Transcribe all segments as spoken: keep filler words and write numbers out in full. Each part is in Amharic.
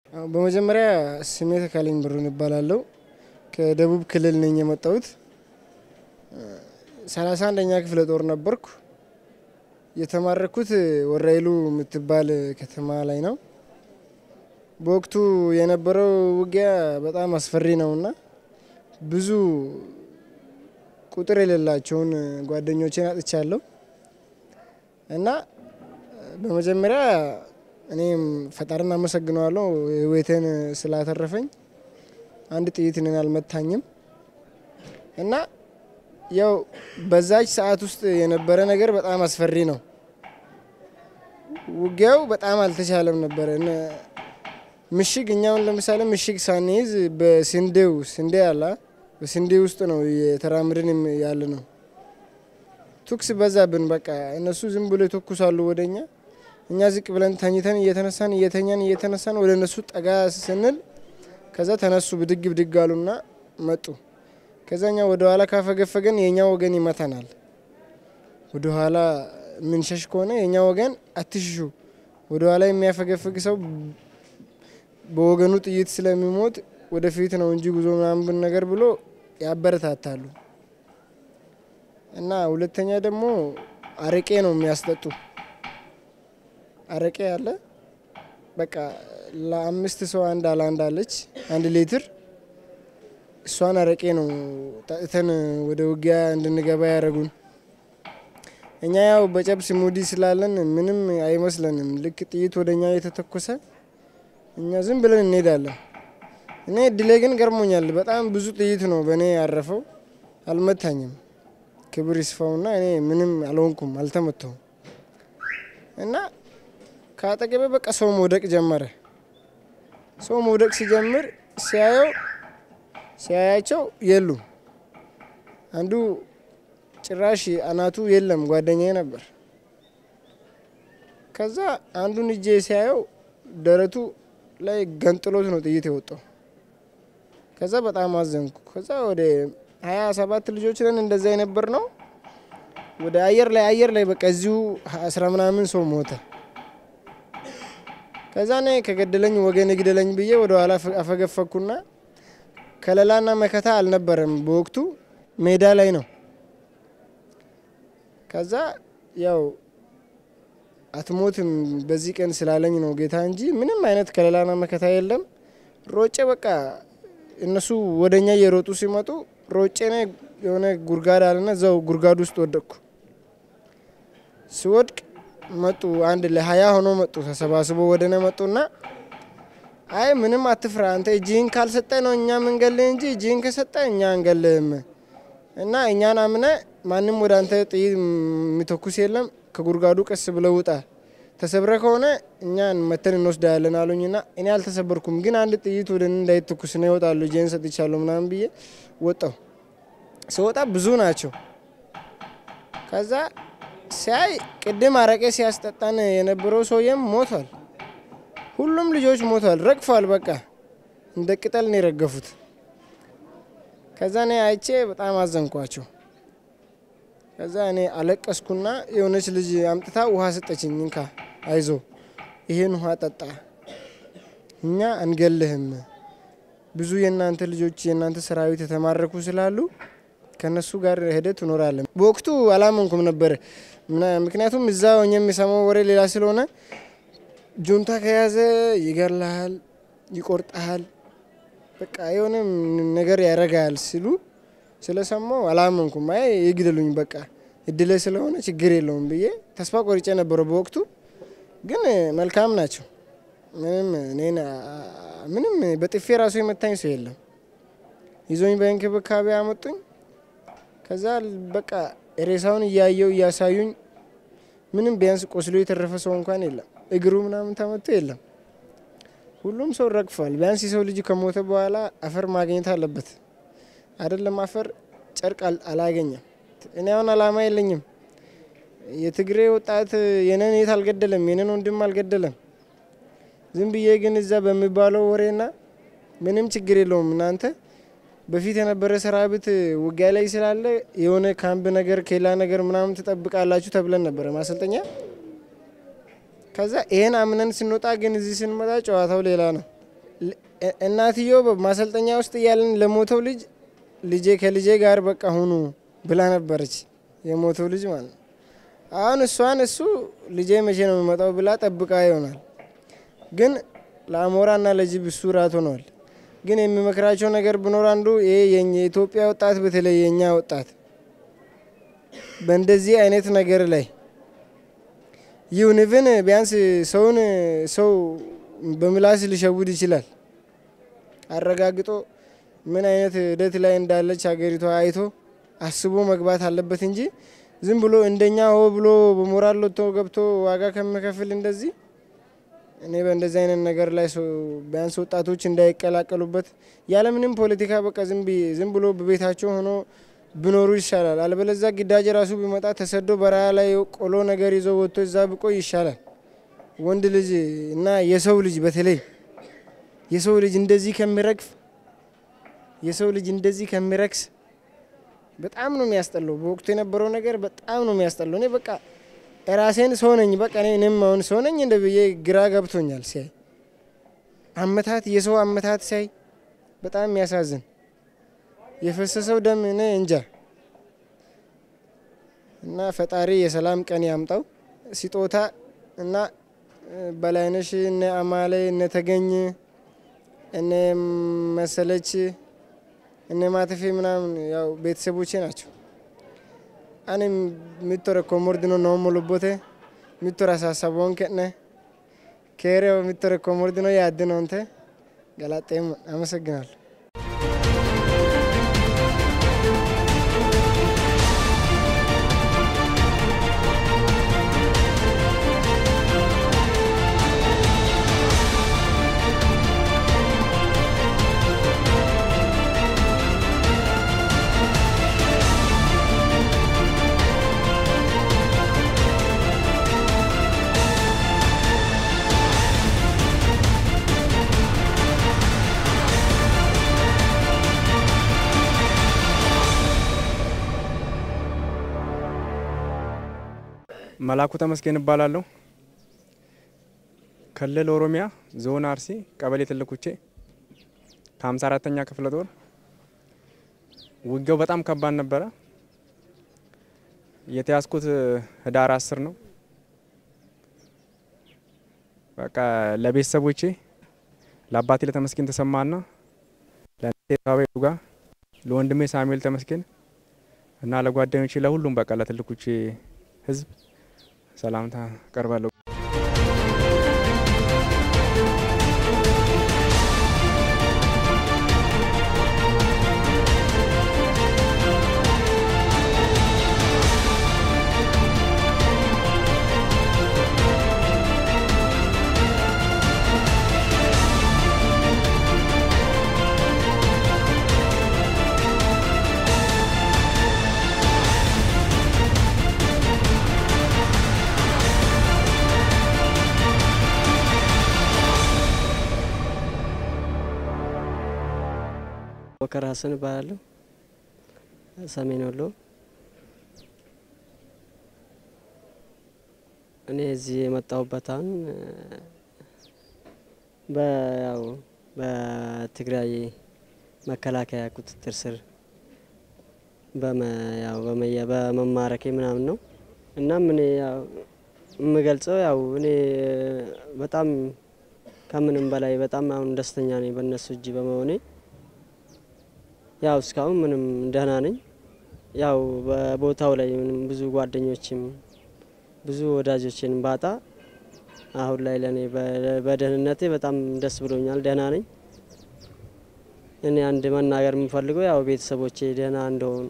በመጀመሪያ ስሜ ተካልኝ ብሩን እባላለሁ ከደቡብ ክልል ነኝ የመጣሁት ሰላሳ አንደኛ ክፍለ ጦር ነበርኩ የተማረኩት ወራይሉ የምትባል ከተማ ላይ ነው። በወቅቱ የነበረው ውጊያ በጣም አስፈሪ ነውና ብዙ ቁጥር የሌላቸውን ጓደኞቼን አጥቻለሁ እና በመጀመሪያ እኔም ፈጣሪን አመሰግናለሁ ህይወቴን ስላተረፈኝ። አንድ ጥይት እኔን አልመታኝም እና ያው በዛች ሰዓት ውስጥ የነበረ ነገር በጣም አስፈሪ ነው። ውጊያው በጣም አልተቻለም ነበር። ምሽግ እኛውን ለምሳሌ ምሽግ ሳንይዝ በስንዴው ስንዴ አላ በስንዴ ውስጥ ነው የተራምድን ያለ ነው። ቱክስ በዛብን በቃ እነሱ ዝም ብሎ ይተኩሳሉ ወደኛ። እኛ ዝቅ ብለን ተኝተን እየተነሳን እየተኛን እየተነሳን ወደ እነሱ ጠጋ ስንል ከዛ ተነሱ ብድግ ብድግ አሉና መጡ። ከዛኛ ወደ ኋላ ካፈገፈገን የኛ ወገን ይመታናል። ወደ ኋላ ምን ሸሽ ከሆነ የኛ ወገን አትሽሹ፣ ወደ ኋላ የሚያፈገፍግ ሰው በወገኑ ጥይት ስለሚሞት ወደፊት ነው እንጂ ጉዞ ምናምን ነገር ብሎ ያበረታታሉ። እና ሁለተኛ ደግሞ አረቄ ነው የሚያስጠጡ። አረቄ ያለ በቃ ለአምስት ሰው አንድ አላንድ አለች አንድ ሊትር እሷን አረቄ ነው ጠጥተን ወደ ውጊያ እንድንገባ ያደረጉን። እኛ ያው በጨብስ ሙዲ ስላለን ምንም አይመስለንም። ልክ ጥይት ወደኛ የተተኮሰ እኛ ዝም ብለን እንሄዳለን። እኔ እድሌ ግን ገርሞኛል። በጣም ብዙ ጥይት ነው በእኔ ያረፈው፣ አልመታኝም። ክብር ይስፋውና እኔ ምንም አልሆንኩም፣ አልተመታሁም። እና ከአጠገቤ በቃ ሰው መውደቅ ጀመረ። ሰው መውደቅ ሲጀምር ሲያየው ሲያያቸው የሉም። አንዱ ጭራሽ አናቱ የለም ጓደኛዬ ነበር። ከዛ አንዱን እጄ ሲያየው ደረቱ ላይ ገንጥሎት ነው ጥይት የወጣው። ከዛ በጣም አዘንኩ። ከዛ ወደ ሃያ ሰባት ልጆች ነን እንደዛ የነበር ነው። ወደ አየር ላይ አየር ላይ በቃ እዚሁ አስራ ምናምን ሰው ሞተ። ከዛ እኔ ከገደለኝ ወገን ይግደለኝ ብዬ ወደ ኋላ አፈገፈኩና ከለላና መከታ አልነበረም በወቅቱ ሜዳ ላይ ነው። ከዛ ያው አትሞትም በዚህ ቀን ስላለኝ ነው ጌታ እንጂ ምንም አይነት ከለላና መከታ የለም። ሮጬ በቃ እነሱ ወደኛ እየሮጡ ሲመጡ ሮጬ ነው የሆነ ጉርጋድ አለና እዛው ጉርጋድ ውስጥ ወደቅኩ። ሲወድቅ መጡ አንድ ለሀያ ሆኖ መጡ ተሰባስበው ወደኔ መጡና አይ ምንም አትፍራ አንተ እጅህን ካልሰጠህ ነው እኛ ምንገልህ እንጂ እጅህን ከሰጠህ እኛ አንገልህም እና እኛን አምነህ ማንም ወደ አንተ ጥይት የሚተኩስ የለም ከጉርጋዱ ቀስ ብለህ ውጣ፣ ተሰብረ ከሆነ እኛን መተን እንወስዳለን አሉኝና እኔ አልተሰበርኩም፣ ግን አንድ ጥይት ወደ እኔ እንዳይተኩስ ነው ይወጣሉ እጄን ሰጥቻለሁ ምናምን ብዬ ወጣሁ። ሲወጣ ብዙ ናቸው። ከዛ ሲያይ ቅድም አረቄ ሲያስጠጣን የነበረው ሰውዬም ሞቷል። ሁሉም ልጆች ሞቷል፣ ረግፏል። በቃ እንደ ቅጠል ነው የረገፉት። ከዛ እኔ አይቼ በጣም አዘንኳቸው። ከዛ እኔ አለቀስኩና የሆነች ልጅ አምጥታ ውሃ ሰጠችኝ። እንካ አይዞ ይሄን ውሃ ጠጣ፣ እኛ አንገልህም፣ ብዙ የናንተ ልጆች የናንተ ሰራዊት የተማረኩ ስላሉ ከነሱ ጋር ሄደህ ትኖራለህ። በወቅቱ አላመንኩም ነበር፣ ምክንያቱም እዛው ሆኜ የሚሰማው ወሬ ሌላ ስለሆነ ጁንታ ከያዘ ይገርልሃል፣ ይቆርጣል፣ በቃ የሆነ ነገር ያረጋል ሲሉ ስለሰማው አላመንኩም። አይ ይግደሉኝ በቃ እድለ ስለሆነ ችግር የለውም ብዬ ተስፋ ቆርጬ ነበር። በወቅቱ ግን መልካም ናቸው። ምንም እኔን ምንም በጥፌ ራሱ የመታኝ ሰው የለም። ይዞኝ በእንክብካቤ አመጡኝ። ከዛ በቃ ሬሳውን እያየው እያሳዩኝ ምንም ቢያንስ ቆስሎ የተረፈ ሰው እንኳን የለም። እግሩ ምናምን ተመቶ የለም። ሁሉም ሰው ረግፏል። ቢያንስ የሰው ልጅ ከሞተ በኋላ አፈር ማግኘት አለበት አይደለም? አፈር ጨርቅ አላገኘም። እኔ አሁን አላማ የለኝም። የትግሬ ወጣት የነን የት አልገደለም፣ የነን ወንድም አልገደለም። ዝም ብዬ ግን እዛ በሚባለው ወሬና ምንም ችግር የለውም እናንተ በፊት የነበረ ሰራዊት ውጊያ ላይ ስላለ የሆነ ካምፕ ነገር ኬላ ነገር ምናምን ተጠብቃላችሁ ተብለን ነበር ማሰልጠኛ። ከዛ ይሄን አምነን ስንወጣ ግን እዚህ ስንመጣ ጨዋታው ሌላ ነው። እናትየው በማሰልጠኛ ውስጥ ያለን ለሞተው ልጅ ልጄ ከልጄ ጋር በቃ ሁኑ ብላ ነበረች የሞተው ልጅ ማለት አሁን እሷን እሱ ልጄ መቼ ነው የሚመጣው ብላ ጠብቃ ይሆናል ግን ለአሞራና ለጅብ እሱ ራት ሆኗል ግን የሚመክራቸው ነገር ቢኖር አንዱ ይሄ የኛ ኢትዮጵያ ወጣት በተለይ የኛ ወጣት በእንደዚህ አይነት ነገር ላይ ይሁንብን ቢያንስ ሰውን ሰው በምላስ ሊሸውድ ይችላል አረጋግጦ ምን አይነት ሂደት ላይ እንዳለች ሀገሪቷ አይቶ አስቦ መግባት አለበት እንጂ ዝም ብሎ እንደኛ ሆ ብሎ በሞራል ወጥቶ ገብቶ ዋጋ ከመከፈል እንደዚህ እኔ በእንደዚህ አይነት ነገር ላይ ቢያንስ ወጣቶች እንዳይቀላቀሉበት ያለ ምንም ፖለቲካ በቃ ዝም ዝም ብሎ በቤታቸው ሆኖ ቢኖሩ ይሻላል አለበለዚያ ግዳጅ ራሱ ቢመጣ ተሰዶ በረሃ ላይ ቆሎ ነገር ይዞ ወጥቶ እዛ ቢቆይ ይሻላል ወንድ ልጅ እና የሰው ልጅ በተለይ የሰው ልጅ እንደዚህ ከሚረግፍ የሰው ልጅ እንደዚህ ከሚረክስ በጣም ነው የሚያስጠላው በወቅቱ የነበረው ነገር በጣም ነው የሚያስጠላው እኔ በቃ ራሴን ሰው ነኝ በቃ እኔም አሁን ሰው ነኝ እንደብዬ ግራ ገብቶኛል ሲያይ አመታት የሰው አመታት ሳይ በጣም የሚያሳዝን የፈሰሰው ደም እኔ እንጃ እና ፈጣሪ የሰላም ቀን ያምጣው ሲጦታ እና በላይነሽ እነ አማሌ እነ ተገኝ እነ መሰለች እነ ማተፌ ምናምን ያው ቤተሰቦቼ ናቸው አኔ ሚቶረ ኮሞርዲኖ ነው ሞልቦቴ ሚቶራ ሳሳቦን ከነ ከሬው ሚቶረ ኮሞርዲኖ ያድነውንተ ገላጤም አመሰግናለሁ መላኩ ተመስገን ይባላልው ክልል ኦሮሚያ ዞን አርሲ ቀበሌ ትልቁቼ ከሃምሳ አራተኛ ክፍለ ጦር ውጊያው በጣም ከባድ ነበር የተያዝኩት ህዳር አስር ነው በቃ ለቤተሰቦቼ ለአባቴ ለተመስገን ተሰማና ለቴታው ጋር ለወንድሜ ሳሙኤል ተመስገን እና ለጓደኞቼ ለሁሉም በቃ ለትልቁቼ ህዝብ ሰላምታ ቀርባለሁ ወከራሰን ባለው ሰሜን ወሎ እኔ እዚህ የመጣሁበታን በያው በትግራይ መከላከያ ቁጥጥር ስር በመያው በመያ በመማረኬ ምናምን ነው እና ምን ያው የምገልጸው ያው እኔ በጣም ከምንም በላይ በጣም አሁን ደስተኛ ነኝ በእነሱ እጅ በመሆኔ ያው እስካሁን ምንም ደህና ነኝ ያው በቦታው ላይ ምንም ብዙ ጓደኞችም ብዙ ወዳጆችን ባጣ አሁን ላይ ለኔ በደህንነቴ በጣም ደስ ብሎኛል ደህና ነኝ እኔ አንድ መናገር የምፈልገው ያው ቤተሰቦቼ ደህና እንደሆኑ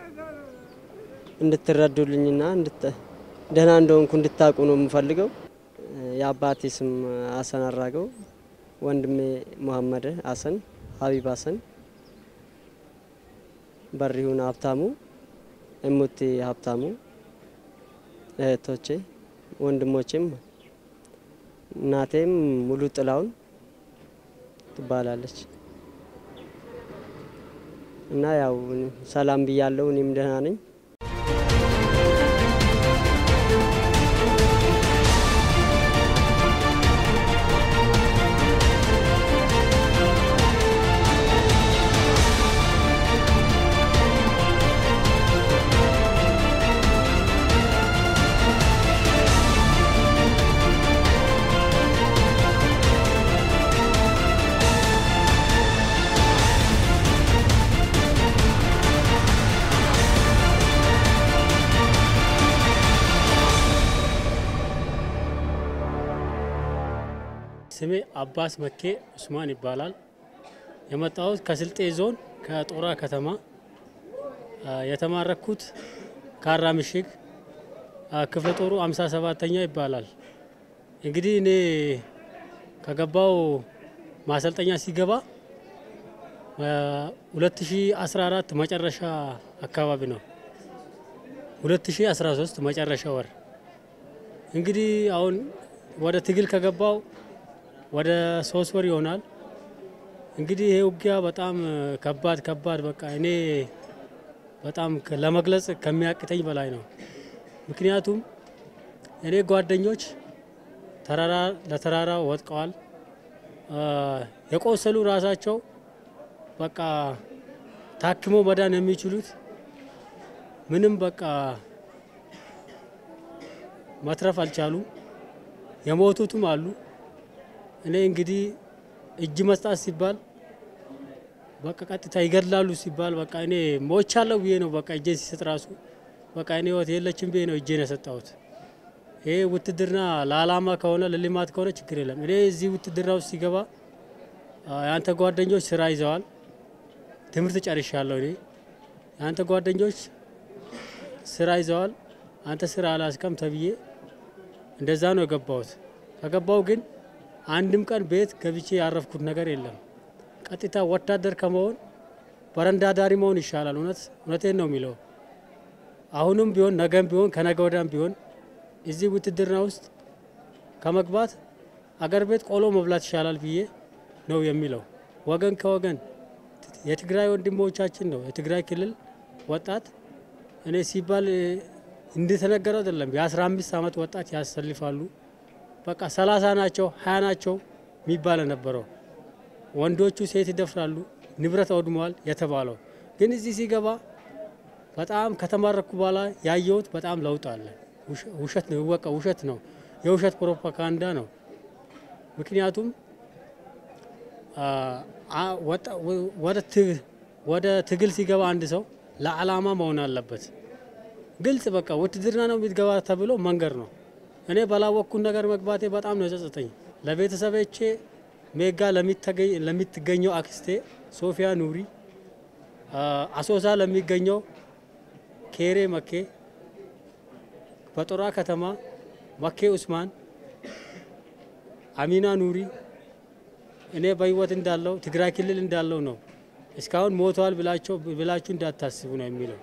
እንድትረዱልኝና እንድት ደህና እንደሆንኩ እንድታቁ ነው የምፈልገው ያባቴ ስም አሰን አራገው ወንድሜ መሐመድ አሰን ሀቢብ አሰን በሪሁን ሀብታሙ እሙቲ ሀብታሙ እህቶቼ ወንድሞቼም እናቴም ሙሉ ጥላውን ትባላለች እና ያው ሰላም ብያለሁ እኔም ደህና ነኝ ስሜ አባስ መኬ ኡስማን ይባላል። የመጣሁት ከስልጤ ዞን ከጦራ ከተማ የተማረኩት ካራ ምሽግ ክፍለ ጦሩ ሃምሳ ሰባተኛ ይባላል። እንግዲህ እኔ ከገባው ማሰልጠኛ ሲገባ ሁለት ሺህ አስራ አራት መጨረሻ አካባቢ ነው። ሁለት ሺህ አስራ ሶስት መጨረሻ ወር እንግዲህ አሁን ወደ ትግል ከገባው ወደ ሶስት ወር ይሆናል። እንግዲህ ይሄ ውጊያ በጣም ከባድ ከባድ በቃ እኔ በጣም ለመግለጽ ከሚያቅተኝ በላይ ነው። ምክንያቱም እኔ ጓደኞች ተራራ ለተራራ ወጥቀዋል። የቆሰሉ ራሳቸው በቃ ታክሞ መዳን የሚችሉት ምንም በቃ መትረፍ አልቻሉም። የሞቱትም አሉ። እኔ እንግዲህ እጅ መስጣት ሲባል በቃ ቀጥታ ይገድላሉ ሲባል በቃ እኔ ሞቻለሁ ብዬ ነው በቃ እጄ ሲሰጥ ራሱ በቃ እኔ ህይወት የለችም ብዬ ነው እጄን የሰጠሁት። ይሄ ውትድርና ለዓላማ ከሆነ ለልማት ከሆነ ችግር የለም። እኔ እዚህ ውትድርና ውስጥ ሲገባ ያንተ ጓደኞች ስራ ይዘዋል፣ ትምህርት ጨርሻለሁ። እኔ ያንተ ጓደኞች ስራ ይዘዋል፣ አንተ ስራ አላስከም ተብዬ እንደዛ ነው የገባሁት። ከገባው ግን አንድም ቀን ቤት ገብቼ ያረፍኩት ነገር የለም። ቀጥታ ወታደር ከመሆን በረንዳ ዳሪ መሆን ይሻላል። እውነት እውነቴን ነው የሚለው። አሁንም ቢሆን ነገም ቢሆን ከነገ ወዲያም ቢሆን እዚህ ውትድርና ውስጥ ከመግባት አገር ቤት ቆሎ መብላት ይሻላል ብዬ ነው የሚለው። ወገን ከወገን የትግራይ ወንድሞቻችን ነው የትግራይ ክልል ወጣት እኔ ሲባል እንደተነገረው አይደለም። የ15 አመት ወጣት ያሰልፋሉ። በቃ ሰላሳ ናቸው ሀያ ናቸው የሚባል ነበረው። ወንዶቹ ሴት ይደፍራሉ፣ ንብረት አውድመዋል የተባለው ግን እዚህ ሲገባ በጣም ከተማረኩ በኋላ ያየሁት በጣም ለውጥ አለ። ውሸት ነው ወቃ ውሸት ነው፣ የውሸት ፕሮፓጋንዳ ነው። ምክንያቱም ወደ ትግል ሲገባ አንድ ሰው ለዓላማ መሆን አለበት። ግልጽ በቃ ውትድርና ነው የሚገባ ተብሎ መንገር ነው። እኔ ባላወቅኩት ነገር መግባቴ በጣም ነው የጸጸተኝ። ለቤተሰቦቼ ሜጋ ለሚትገኘው አክስቴ ሶፊያ ኑሪ፣ አሶሳ ለሚገኘው ኬሬ መኬ፣ በጦራ ከተማ መኬ ኡስማን፣ አሚና ኑሪ እኔ በህይወት እንዳለው ትግራይ ክልል እንዳለው ነው። እስካሁን ሞቷል ብላችሁ ብላችሁ እንዳታስቡ ነው የሚለው።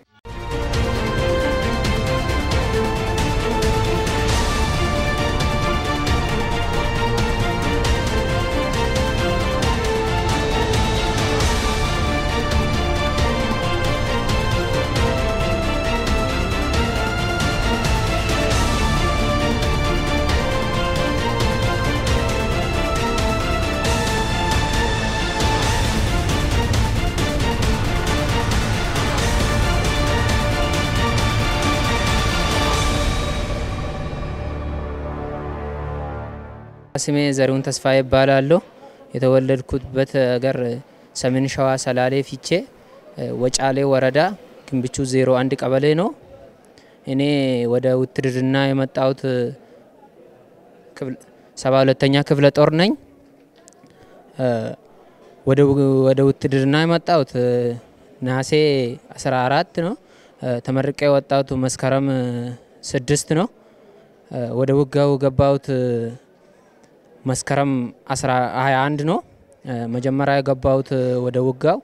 ስሜ ዘሪሁን ተስፋዬ ይባላለሁ። የተወለድኩበት ሀገር ሰሜን ሸዋ ሰላሌ ፊቼ ወጫሌ ወረዳ ግንብቹ ዜሮ አንድ ቀበሌ ነው። እኔ ወደ ውትድርና የመጣሁት ሰባ ሁለተኛ ክፍለ ጦር ነኝ። ወደ ወደ ውትድርና የመጣሁት ነሐሴ አስራ አራት ነው። ተመርቄ የወጣሁት መስከረም ስድስት ነው። ወደ ውጋው ገባሁት መስከረም ሃያ አንድ ነው። መጀመሪያ የገባሁት ወደ ውጋው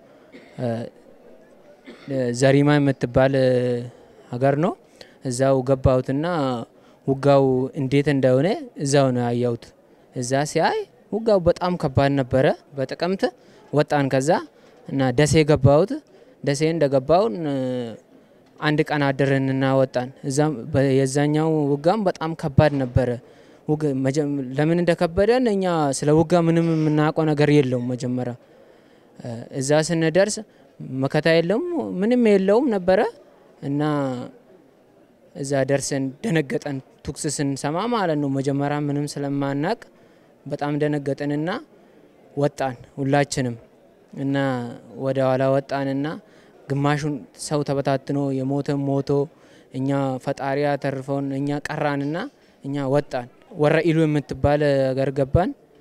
ዘሪማ የምትባል ሀገር ነው። እዛው ገባሁትና ውጋው እንዴት እንደሆነ እዛው ነው ያየሁት። እዛ ሲያይ ውጋው በጣም ከባድ ነበረ። በጥቅምት ወጣን ከዛ እና ደሴ ገባሁት። ደሴ እንደገባው አንድ ቀን አደረንና ወጣን። እዛም የዛኛው ውጋም በጣም ከባድ ነበረ። ለምን እንደከበደን እኛ ስለ ውጋ ምንም የምናውቀው ነገር የለውም። መጀመሪያ እዛ ስንደርስ መከታ የለውም ምንም የለውም ነበረ እና እዛ ደርሰን ደነገጠን። ቱክስ ስንሰማ ማለት ነው። መጀመሪያ ምንም ስለማናቅ በጣም ደነገጠንና ወጣን ሁላችንም እና ወደ ኋላ ወጣንና ግማሹን ሰው ተበታትኖ የሞተ ሞቶ እኛ ፈጣሪያ ተርፈውን እኛ ቀራንና እኛ ወጣን። ወረኢሉ የምትባል ሀገር ገባን።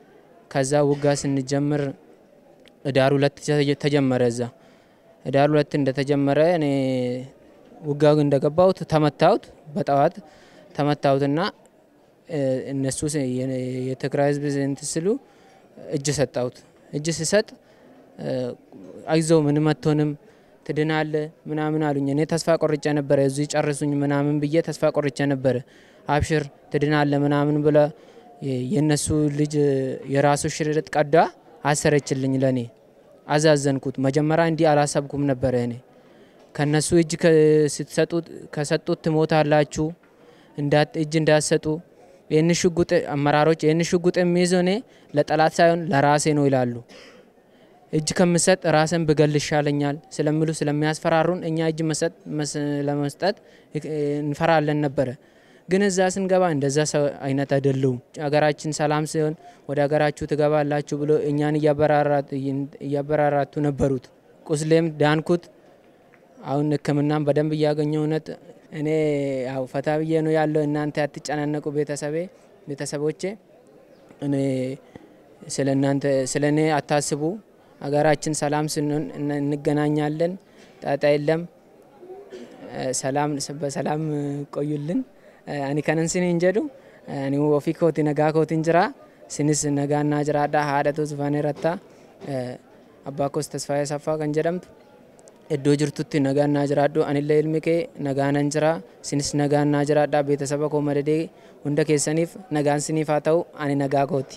ከዛ ውጋ ስንጀምር ዳር ሁለት ተጀመረ። እዛ ዳር ሁለት እንደተጀመረ እኔ ውጋው እንደገባው ተመታውት በጠዋት ተመታውትና እነሱ የትግራይ ህዝብ እንትስሉ እጅ ሰጣውት። እጅ ሲሰጥ አይዞ ምን መቶንም ትድናለ ምናምን አሉኝ። እኔ ተስፋ ቆርጬ ነበር እዚህ ጨርሱኝ ምናምን ብዬ ተስፋ ቆርጬ ነበር። አብሽር ትድናለ ምናምን ብለ የነሱ ልጅ የራሱ ሽርጥ ቀዳ አሰረችልኝ። ለኔ አዛዘንኩት። መጀመሪያ እንዲ አላሰብኩም ነበር። እኔ ከነሱ እጅ ስትሰጡት ከሰጡት ትሞታላችሁ እንዳት እጅ እንዳሰጡ የነ ሽጉጥ አመራሮች የነ ሽጉጥ የሚይዘኔ ለጠላት ሳይሆን ለራሴ ነው ይላሉ። እጅ ከመሰጥ ራስን በገል ይሻለኛል ስለሚሉ ስለሚያስፈራሩን እኛ እጅ መሰጥ ለመስጠት እንፈራለን ነበር። ግን እዛ ስንገባ እንደዛ አይነት አይደለም። አገራችን ሰላም ሲሆን ወደ አገራችሁ ትገባላችሁ ብሎ እኛን ያበራራት ያበራራቱ ነበሩት። ቁስሌም ዳንኩት። አሁን ሕክምናም በደንብ ያገኘው ነት እኔ ያው ፈታብዬ ነው ያለው። እናንተ አትጨናነቁ ቤተሰቤ ቤተሰቦቼ እኔ ስለናንተ ስለኔ አታስቡ። አገራችን ሰላም ስንሆን እንገናኛለን። ጣጣ የለም። ሰላም በሰላም ቆዩልን። አኒ ከነንሲን እንጀዱ አኒ ወፊኮቲ ነጋኮቲ እንጅራ ሲንስ ነጋና ጅራዳ ሃዳቱ ዝፋኔራታ አባኮስ ተስፋዬ ሰፋ ከንጀደምቱ እዶ ጅርቱቲ ነጋና ጅራዶ አኒለ ኢልሚኬ ነጋና እንጅራ ሲንስ ነጋና ጅራዳ ቤተሰብ ኮ መደዴ ሁንደ ኬሰኒፍ ነጋን ሲኒፍ አታው አኒ ነጋኮቲ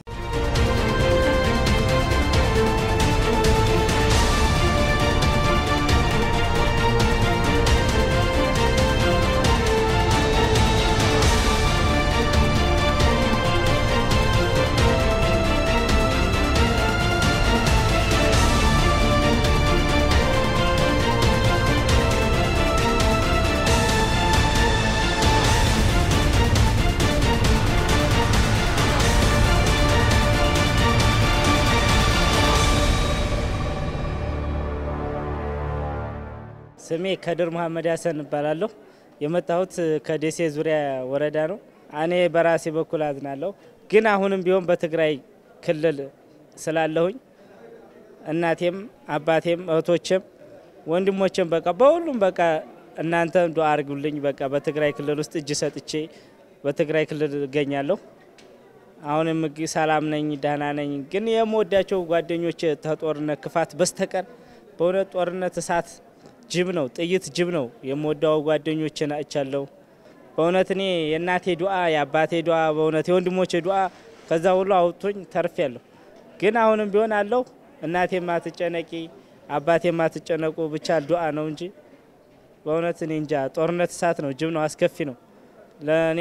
ስሜ ከድር መሐመድ ያሰን እባላለሁ። የመጣሁት ከደሴ ዙሪያ ወረዳ ነው። እኔ በራሴ በኩል አዝናለሁ። ግን አሁንም ቢሆን በትግራይ ክልል ስላለሁኝ እናቴም አባቴም እህቶቼም ወንድሞቼም በቃ በሁሉም በቃ እናንተ ዱአ አድርጉልኝ። በቃ በትግራይ ክልል ውስጥ እጅ ሰጥቼ በትግራይ ክልል እገኛለሁ። አሁንም ሰላም ነኝ ደህና ነኝ። ግን የምወዳቸው ጓደኞቼ ተጦርነት ክፋት በስተቀር በእውነት ጦርነት እሳት ጅብ ነው ጥይት ጅብ ነው የምወዳው ጓደኞቼን አቻለው። በእውነት እኔ የእናቴ ዱአ የአባቴ ዱአ በእውነት የወንድሞቼ ዱአ ከዛ ሁሉ አውጥቶኝ ተርፌያለሁ። ግን አሁንም ቢሆን አለው እናቴ ማትጨነቂ አባቴ ማትጨነቁ ብቻ ዱአ ነው እንጂ በእውነት እኔ እንጃ ጦርነት እሳት ነው ጅብ ነው አስከፊ ነው። ለኔ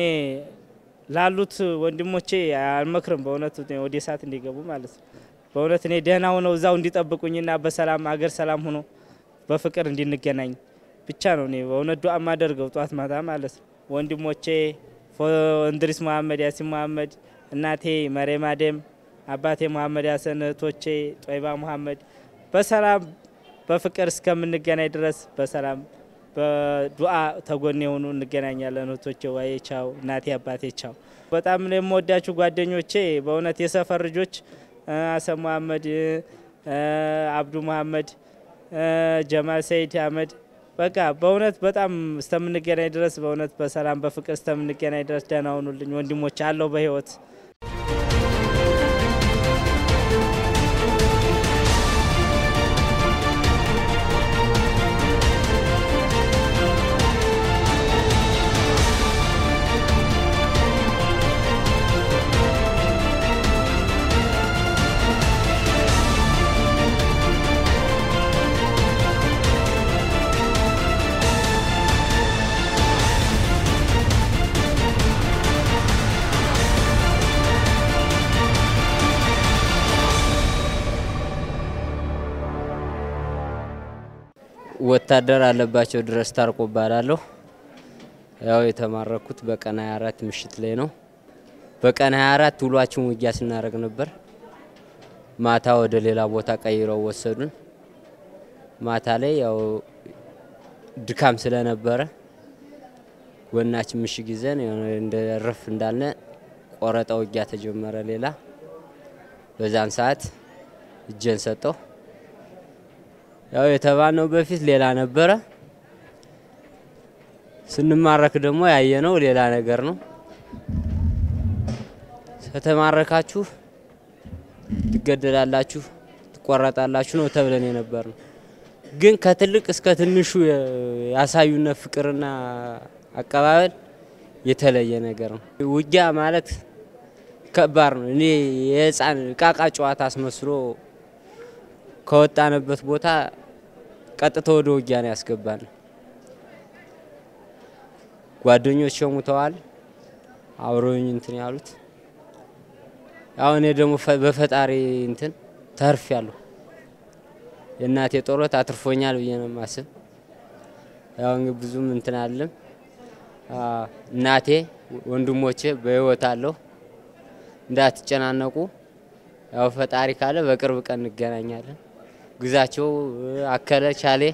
ላሉት ወንድሞቼ አልመክርም በእውነት ወደ እሳት እንዲገቡ ማለት ነው። በእውነት እኔ ደህና ሆነው እዛው እንዲጠብቁኝና በሰላም አገር ሰላም ሆኖ በፍቅር እንድንገናኝ ብቻ ነው እኔ በእውነት ዱአ ማደርገው ጧት ማታ ማለት ነው። ወንድሞቼ እንድሪስ መሐመድ ያሲን መሐመድ እናቴ መሬም አደም አባቴ መሐመድ ያሰን እህቶቼ ጦይባ መሐመድ በሰላም በፍቅር እስከምንገናኝ ድረስ በሰላም በዱአ ተጎኔ ሆኑ እንገናኛለን። እህቶቼ ዋይ ቻው እናቴ አባቴ ቻው። በጣም የምወዳችሁ ጓደኞቼ በእውነት የሰፈር ልጆች አሰም መሐመድ አብዱ መሐመድ ጀማል ሰይድ አህመድ በቃ በእውነት በጣም እስተምንገናኝ ድረስ በእውነት በሰላም በፍቅር እስተምንገናኝ ድረስ ደህና ሆኑልኝ ወንድሞች አለው በህይወት ወታደር አለባቸው ድረስ ታርቆ ባላለሁ ያው የተማረኩት በቀን ሃያ አራት ምሽት ላይ ነው። በቀን ሃያ አራት ውሏችን ውጊያ ስናረግ ነበር። ማታ ወደ ሌላ ቦታ ቀይረው ወሰዱን። ማታ ላይ ያው ድካም ስለነበረ ወናችን ምሽግ ይዘን እንደ ረፍ እንዳለ ቆረጣ ውጊያ ተጀመረ። ሌላ በዛን ሰዓት እጄን ሰጠው። ያው የተባነው በፊት ሌላ ነበረ፣ ስንማረክ ደግሞ ያየነው ሌላ ነገር ነው። ከተማረካችሁ ትገደላላችሁ፣ ትቆረጣላችሁ ነው ተብለን የነበርነው። ግን ከትልቅ እስከ ትንሹ ያሳዩነ ፍቅርና አቀባበል የተለየ ነገር ነው። ውጊያ ማለት ከባድ ነው። እኔ የህፃን ቃቃ ጨዋታ አስመስሎ ከወጣንበት ቦታ ቀጥታ ወደ ውጊያ ነው ያስገባን። ጓደኞች ሞተዋል አብረውኝ እንትን ያሉት። ያው እኔ ደግሞ በፈጣሪ እንትን ተርፌያለሁ። የእናቴ ጦርነት አትርፎኛል ብዬ ነው ማስብ። ያው እንግዲህ ብዙም እንትን አይደለም። እናቴ ወንድሞቼ በህይወት አለው፣ እንዳትጨናነቁ። ያው ፈጣሪ ካለ በቅርብ ቀን እንገናኛለን። ግዛቸው አከለ ቻሌ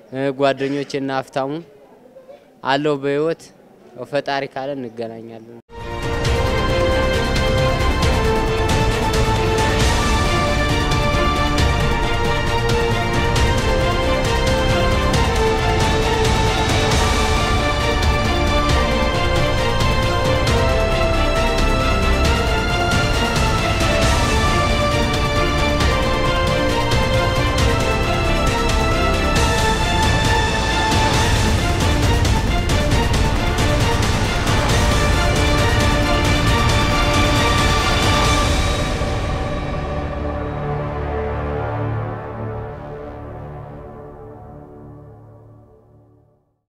ጓደኞቼና አፍታሙ አለው በህይወት። ያው ፈጣሪ ካለ እንገናኛለን።